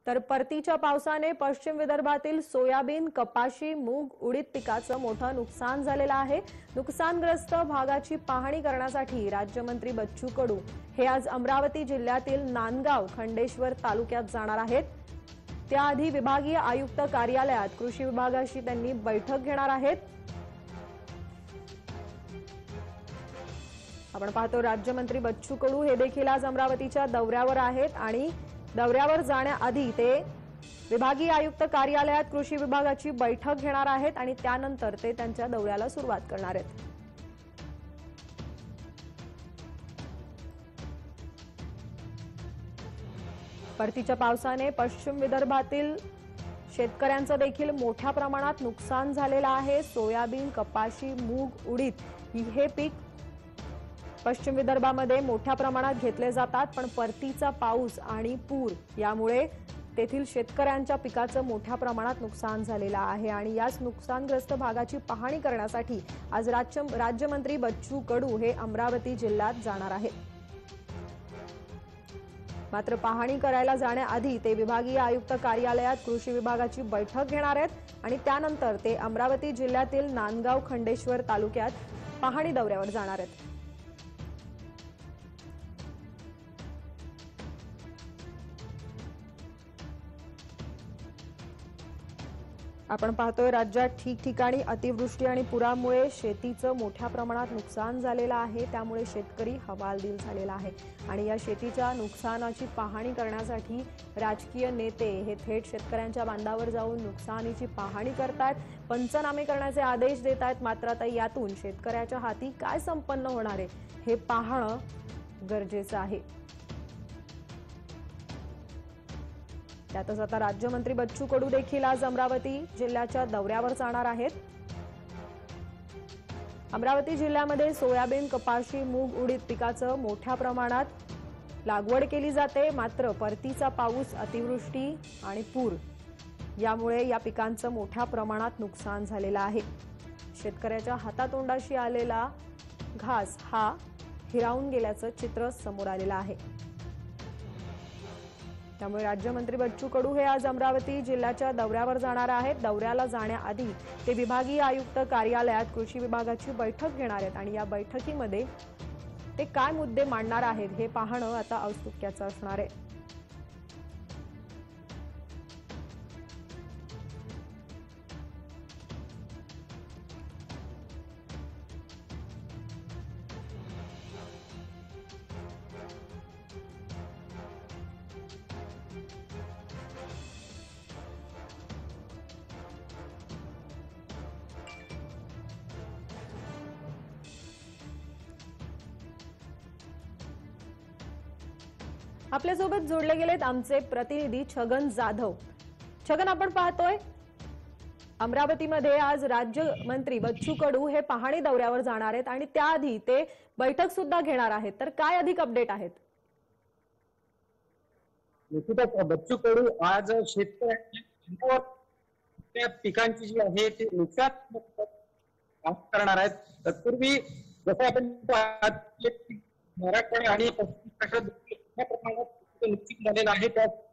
तर परतीच्या पावसाने पश्चिम विदर्भातील सोयाबीन, कपाशी, मूग, उडीद पिकाचं मोठं नुकसान झालेलं आहे। नुकसानग्रस्त भागाची पाहणी करण्यासाठी राज्यमंत्री बच्चू कडू हे आज अमरावती जिल्ह्यातील नांदगाव, खंडेश्वर तालुक्यात जाणार आहेत। त्याआधी विभागीय आयुक्त कार्यालयात कृषी विभागाशी त्यांनी बैठक घेणार आहेत। आपण पाहतो राज्यमंत्री बच्चू कडू हे देखील आज अमरावतीच्या दौऱ्यावर आहेत आणि दौऱ्यावर जाण्याआधी ते विभागीय आयुक्त कार्यालयात कृषी विभागाची बैठक घेणार आहेत आणि त्यानंतर ते त्यांच्या दौऱ्याला सुरुवात करणार आहेत। परतीच्या पावसाने पश्चिम विदर्भातील शेतकऱ्यांचं देखील मोठ्या प्रमाणात नुकसान झालेलं आहे। सोयाबीन, कपाशी, मूग, उडीद हे पीक पश्चिम विदर्भामध्ये मोठ्या प्रमाणात घेतले जातात, पण परतीचा पाऊस आणि पूर यामुळे तेथील शेतकऱ्यांच्या पिकाचं मोठ्या प्रमाणात नुकसान झालेलं आहे आणि याच नुकसानग्रस्त भागाची पाहणी करण्यासाठी आज राज्यमंत्री बच्चू कडू हे अमरावती जिल्ह्यात जाणार आहेत। मात्र पाहणी करायला जाण्याआधी ते विभागीय आयुक्त कार्यालयात कृषी विभागाची बैठक घेणार आहेत आणि त्यानंतर ते अमरावती जिल्ह्यातील नांदगाव, खंडेश्वर तालुक्यात पाहणी दौऱ्यावर जाणार आहेत। आपण पाहतोय राज्यात ठिकठिकाणी अतिवृष्टी आणि पुरामुळे शेतीचं मोठ्या प्रमाणात नुकसान झालेलं आहे। त्यामुळे शेतकरी हवालदिल झालेला आहे आणि या शेतीच्या नुकसानाची पाहणी करण्यासाठी राजकीय नेते हे थेट शेतकऱ्यांच्या बांधावर जाऊन नुकसानीची पाहणी करतात, पंचनामे करण्याचे आदेश देत आहेत। मात्र आता यातून शेतकऱ्याच्या हाती काय संपन्न होणार आहे हे पाहणं गरजेचं आहे। त्यातच आता राज्यमंत्री बच्चू कडू देखील आज अमरावती जिल्ह्याच्या दौऱ्यावर जाणार आहेत। अमरावती जिल्ह्यामध्ये सोयाबीन, कपाशी, मूग, उडीद पिकाचं मोठ्या प्रमाणात लागवड केली जाते। मात्र परतीचा पाऊस, अतिवृष्टी आणि पूर यामुळे या पिकांचं मोठ्या प्रमाणात नुकसान झालेलं आहे। शेतकऱ्याच्या हातातोंडाशी आलेला घास हा हिरावून गेल्याचं चित्र समोर आलेलं आहे। त्यामुळे राज्यमंत्री बच्चू कडू हे आज अमरावती जिल्ह्याच्या दौऱ्यावर जाणार आहेत। दौऱ्याला जाण्याआधी ते विभागीय आयुक्त कार्यालयात कृषी विभागाची बैठक घेणार आहेत आणि या बैठकीमध्ये ते काय मुद्दे मांडणार आहेत हे पाहणं आता औत्सुक्याचं असणार आहे। आपल्यासोबत जोडले गेलेत आमचे प्रतिनिधी छगन जाधव। छगन, आपण पाहतोय अमरावतीमध्ये आज राज्यमंत्री बच्चू कडू हे पाहणी दौऱ्यावर जाणार आहेत आणि त्याआधी ते बैठक सुद्धा घेणार आहेत, तर काय अधिक अपडेट आहेत? निश्चितच बच्चू कडू आज शेतकऱ्यांच्या पिकांची जी आहे ते नुकसान करणार आहेत। तत्पूर्वी जसं आपण मराठवाडा आणि पश्चिम प्रमाणात नुकसान झालेलं आहे,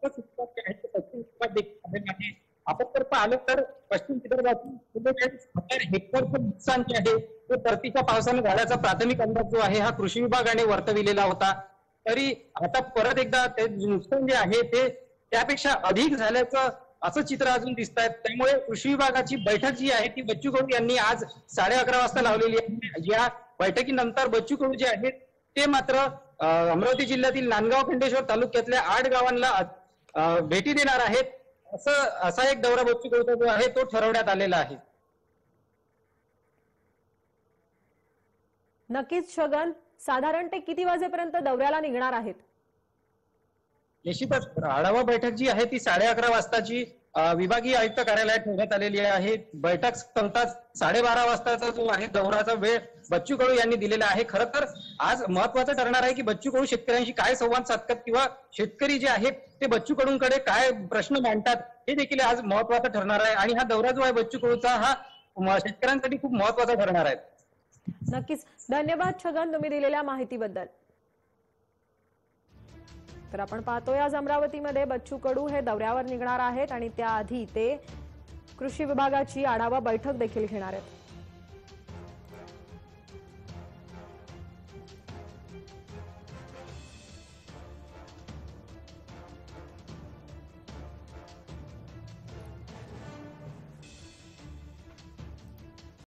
आपण जर पाहिलं तर पश्चिम विदर्भातील 1000 हेक्टरचं नुकसान जे आहे ते परतीच्या पावसाने झाल्याचा प्राथमिक अंदाज जो आहे हा कृषी विभागाने वर्तविलेला होता। तरी आता परत एकदा ते नुकसान जे आहे ते त्यापेक्षा अधिक झाल्याचं असं चित्र अजून दिसत आहे। त्यामुळे कृषी विभागाची बैठक जी आहे ती बच्चू कडू यांनी आज 11:30 वाजता लावलेली आहे। या बैठकीनंतर बच्चू कडू जे आहेत ते मात्र अमरावती जिल्ह्यातील नांदगाव, खंडेश्वर तालुक्यातल्या 8 गावांना भेटी देणार आहेत। असा एक दौरा बच्चू कडूचा जो आहे तो ठरवण्यात आलेला आहे। नक्कीच छगन, साधारण ते किती वाजेपर्यंत दौऱ्याला निघणार आहेत? निश्चितच आढावा बैठक जी आहे ती 11:30 वाजताची विभागीय आयुक्त कार्यालयात ठेवण्यात आलेली आहे। बैठक संपताच 12:30 वाजताचा जो आहे दौऱ्याचा वेळ बच्चू कडू यांनी दिलेला आहे। खरं तर आज महत्वाचं ठरणार आहे की बच्चू कडू शेतकऱ्यांशी काय संवाद साधतात किंवा शेतकरी जे आहेत ते बच्चू कडूंकडे काय प्रश्न मांडतात हे देखील आज महत्वाचं ठरणार आहे आणि हा दौरा जो आहे बच्चू कडूचा हा शेतकऱ्यांसाठी खूप महत्वाचा ठरणार आहे। नक्कीच, धन्यवाद छगन तुम्ही दिलेल्या माहितीबद्दल। तर आपण पाहतोय आज अमरावतीमध्ये बच्चू कडू हे दौऱ्यावर निघणार आहेत आणि त्याआधी ते कृषी विभागाची आढावा बैठक देखील घेणार आहेत.